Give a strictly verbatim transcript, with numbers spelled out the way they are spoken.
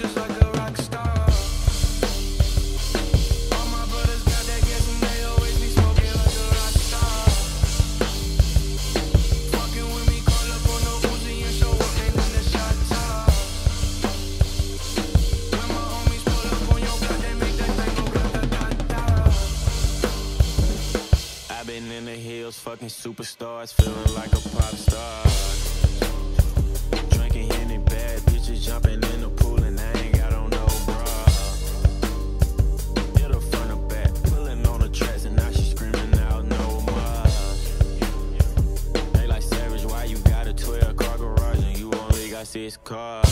just like a rock star. All my brothers got that gas and they always be smoking like a rock star. Fucking with me, call up on the Uzi and show up, ain't in the shot top. When my homies pull up on your block, they make that thing go grata-ta-ta. I've been in the hills, fucking superstars, feeling like a pop star. Drinking Henny, bad bitches jumping in the pool and I ain't got on no bra. Hit her front or back, pulling on the tracks and now she screaming out no more. They like Savage, why you got a twelve car garage and you only got six cars?